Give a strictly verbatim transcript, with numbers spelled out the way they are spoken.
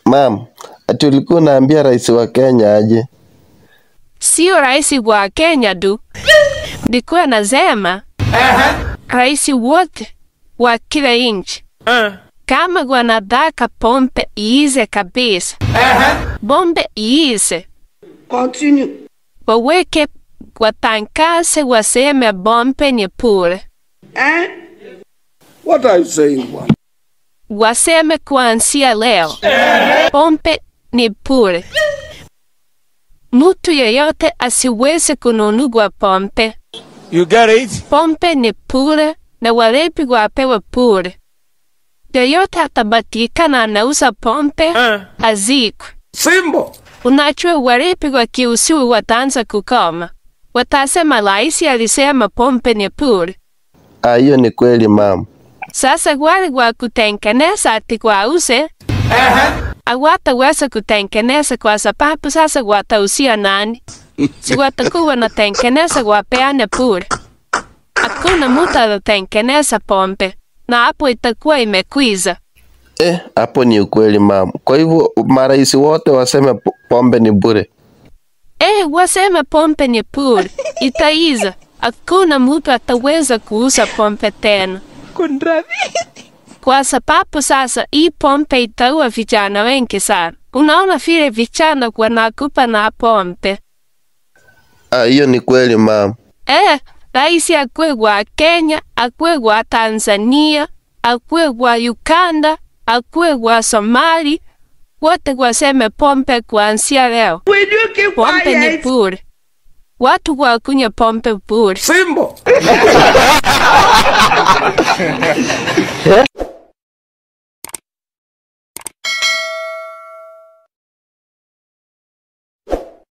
Mam, ati ulikuwa unaambia rais wa Kenya aje? Sio rais wa Kenya du. Nilikuwa nasema rais wote wa kila nchi kama wanataka pombe iishe kabisa, pombe iishe, Continue. waweke watangaze waseme pombe ni bure. Eh? What are you saying, man? Waseme kuanzia leo pombe ni bure. Mtu yeyote asiweze kununua pombe. You get it? Pombe ni bure na walevi wapewe bure. Yeyote atapatikana anauza pombe Uh. azikwe. Simple. Unajua walevi wakiuziwa wataanza kukoma. Watasema rais alisema pombe ni bure. Ah, hiyo ni kweli mam. Sasa wale wa kutengeneza ati wauze hawataweza kutengeneza kwa sababu sasa watauzia nani? Si watakuwa wanatengeneza wapeane bure. Hakuna mtu atatengeneza pombe na hapo itakuwa imekwiza. Eh, hapo ni ukweli mam. Kwa hivyo marais wote waseme po- pombe ni bure. Eh, waseme pombe ni bure. Itaiza. Hakuna mtu ataweza kuuza pombe tena. Kwa sababu sasa hii pombe itaua vijana wengi sana. Unaona vile vijana wanakupa na pombe. Ah, hiyo ni kweli mam. Eh, rais akwe wa Kenya, akwe wa Tanzania, akwe wa Uganda, akwe wa Somali, wote waseme pombe kuanzia leo. Will you keep Pombe ni quiet? bure. Watu wakunywe pombe bure. Simple.